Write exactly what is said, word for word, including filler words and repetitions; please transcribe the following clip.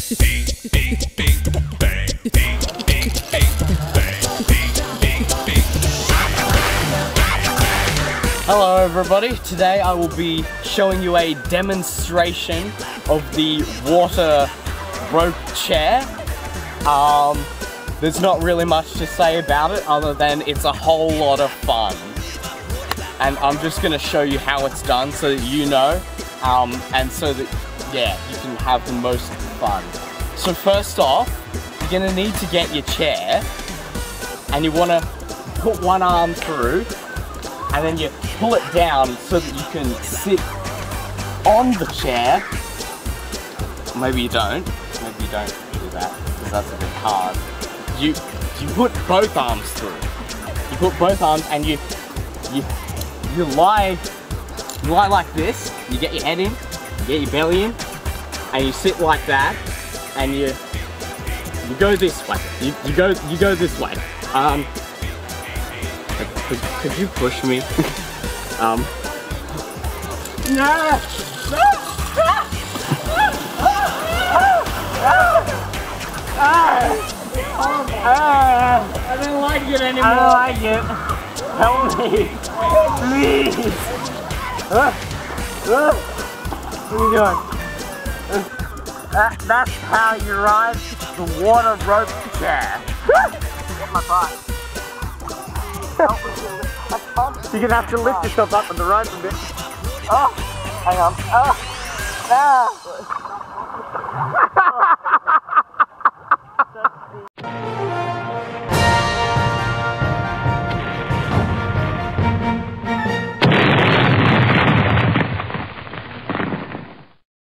Hello everybody, today I will be showing you a demonstration of the water rope chair. Um, there's not really much to say about it other than it's a whole lot of fun. And I'm just going to show you how it's done so that you know, um, and so that, yeah, you can have the most fun. So first off, you're going to need to get your chair, and you want to put one arm through, and then you pull it down so that you can sit on the chair. Maybe you don't. Maybe you don't do that, because that's a bit hard. You you put both arms through. You put both arms and you you you lie you lie like this. You get your head in, you get your belly in, and you sit like that, and you you go this way. You you go you go this way. Um Could, could you push me? um. No! No! I don't like it anymore. I don't like it. Help me. Please. Uh, uh, what are you doing? Uh, that, that's how you ride the water rope chair. Get my butt. You're gonna have to lift yourself up on the rope a bit. Oh, hang on. Oh, ah.